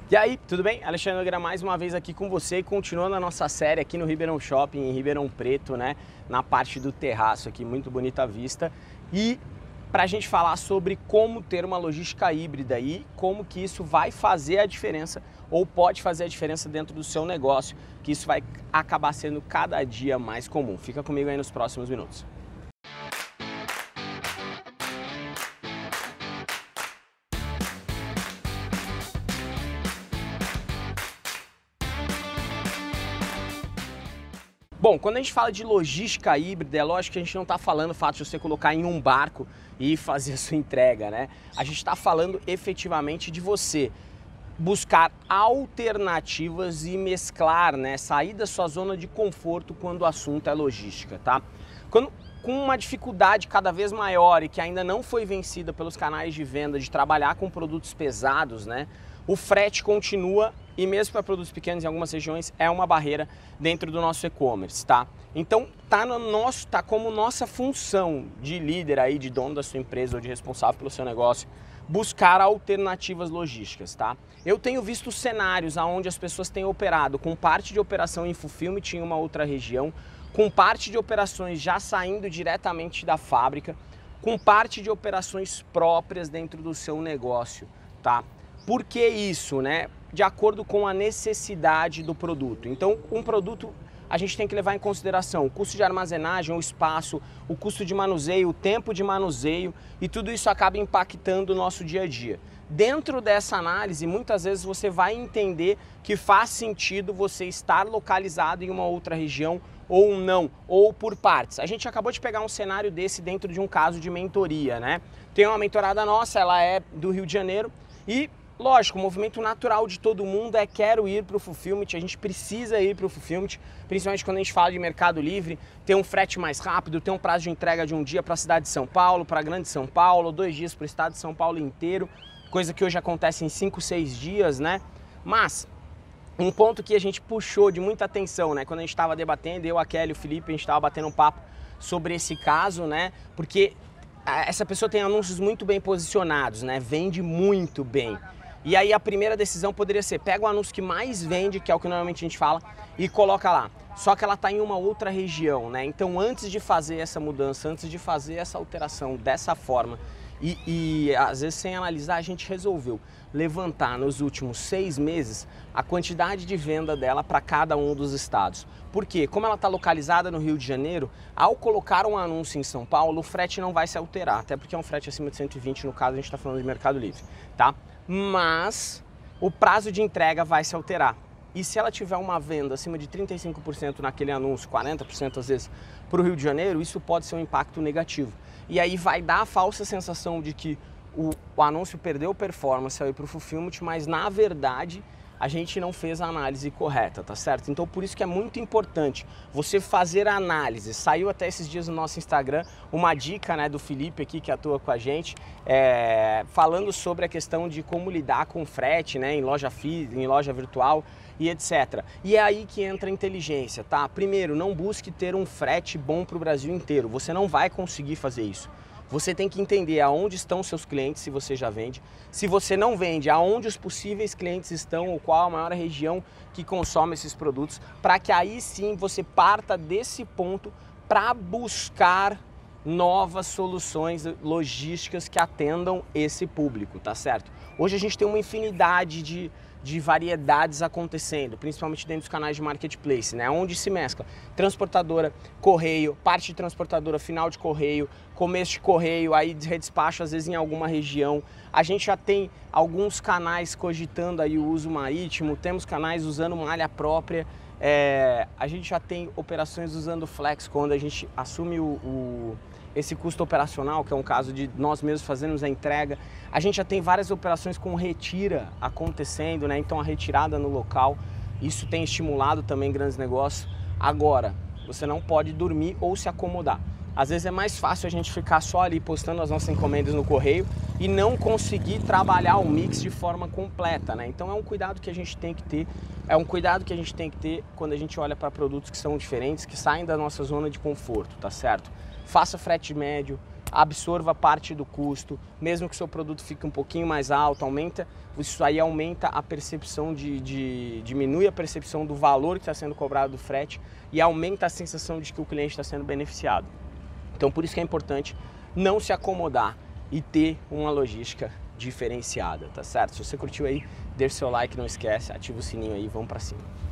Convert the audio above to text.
E aí, tudo bem? Alexandre Nogueira mais uma vez aqui com você, continuando a nossa série aqui no Ribeirão Shopping, em Ribeirão Preto, né? Na parte do terraço aqui, muito bonita a vista. E para a gente falar sobre como ter uma logística híbrida e como que isso vai fazer a diferença ou pode fazer a diferença dentro do seu negócio, que isso vai acabar sendo cada dia mais comum. Fica comigo aí nos próximos minutos. Bom, quando a gente fala de logística híbrida, é lógico que a gente não está falando o fato de você colocar em um barco e fazer a sua entrega, né? A gente está falando efetivamente de você buscar alternativas e mesclar, né? Sair da sua zona de conforto quando o assunto é logística, tá? Com uma dificuldade cada vez maior e que ainda não foi vencida pelos canais de venda de trabalhar com produtos pesados, né? O frete continua e mesmo para produtos pequenos em algumas regiões é uma barreira dentro do nosso e-commerce, tá? Então tá como nossa função de líder aí, de dono da sua empresa ou de responsável pelo seu negócio, buscar alternativas logísticas, tá? Eu tenho visto cenários onde as pessoas têm operado com parte de operação em fulfillment em uma outra região, com parte de operações já saindo diretamente da fábrica, com parte de operações próprias dentro do seu negócio, tá? Por que isso, né? De acordo com a necessidade do produto. Então, um produto a gente tem que levar em consideração o custo de armazenagem, o espaço, o custo de manuseio, o tempo de manuseio, e tudo isso acaba impactando o nosso dia a dia. Dentro dessa análise, muitas vezes você vai entender que faz sentido você estar localizado em uma outra região ou não, ou por partes. A gente acabou de pegar um cenário desse dentro de um caso de mentoria, né? Tem uma mentorada nossa, ela é do Rio de Janeiro e lógico, o movimento natural de todo mundo é quero ir para o fulfillment, a gente precisa ir para o fulfillment, principalmente quando a gente fala de Mercado Livre, ter um frete mais rápido, ter um prazo de entrega de um dia para a cidade de São Paulo, para a grande São Paulo, 2 dias para o estado de São Paulo inteiro, coisa que hoje acontece em 5, 6 dias, né? Mas um ponto que a gente puxou de muita atenção, né? Quando a gente estava debatendo, eu, a Kelly e o Felipe, a gente estava batendo um papo sobre esse caso, né? Porque essa pessoa tem anúncios muito bem posicionados, né? Vende muito bem. E aí a primeira decisão poderia ser, pega o anúncio que mais vende, que é o que normalmente a gente fala, e coloca lá. Só que ela está em uma outra região, né? Então antes de fazer essa mudança, antes de fazer essa alteração dessa forma, e às vezes sem analisar, a gente resolveu levantar nos últimos 6 meses a quantidade de venda dela para cada um dos estados. Por quê? Como ela está localizada no Rio de Janeiro, ao colocar um anúncio em São Paulo, o frete não vai se alterar, até porque é um frete acima de 120, no caso a gente está falando de Mercado Livre, tá? Mas o prazo de entrega vai se alterar. E se ela tiver uma venda acima de 35% naquele anúncio, 40% às vezes, para o Rio de Janeiro, isso pode ser um impacto negativo. E aí vai dar a falsa sensação de que o anúncio perdeu performance ao ir para o fulfillment, mas na verdade a gente não fez a análise correta, tá certo? Então por isso que é muito importante você fazer a análise. Saiu até esses dias no nosso Instagram uma dica, né, do Felipe aqui que atua com a gente, falando sobre a questão de como lidar com frete, né, em loja física, em loja virtual e etc. E é aí que entra a inteligência, tá? Primeiro, não busque ter um frete bom para o Brasil inteiro, você não vai conseguir fazer isso. Você tem que entender aonde estão seus clientes, se você já vende. Se você não vende, aonde os possíveis clientes estão, ou qual a maior região que consome esses produtos, para que aí sim você parta desse ponto para buscar novas soluções logísticas que atendam esse público, tá certo? Hoje a gente tem uma infinidade de variedades acontecendo, principalmente dentro dos canais de marketplace, né? Onde se mescla transportadora, correio, parte de transportadora, final de correio, começo de correio, aí redespacho às vezes em alguma região. A gente já tem alguns canais cogitando aí o uso marítimo, temos canais usando malha própria, a gente já tem operações usando flex quando a gente assume esse custo operacional, que é um caso de nós mesmos fazermos a entrega. A gente já tem várias operações com retira acontecendo, né? Então a retirada no local, isso tem estimulado também grandes negócios. Agora, você não pode dormir ou se acomodar. Às vezes é mais fácil a gente ficar só ali postando as nossas encomendas no correio e não conseguir trabalhar o mix de forma completa, né? Então é um cuidado que a gente tem que ter, quando a gente olha para produtos que são diferentes, que saem da nossa zona de conforto, tá certo? Faça frete médio, absorva parte do custo, mesmo que o seu produto fique um pouquinho mais alto, isso aí aumenta a percepção diminui a percepção do valor que está sendo cobrado do frete e aumenta a sensação de que o cliente está sendo beneficiado. Então por isso que é importante não se acomodar e ter uma logística diferenciada, tá certo? Se você curtiu aí, deixa o seu like, não esquece, ativa o sininho aí, vamos para cima.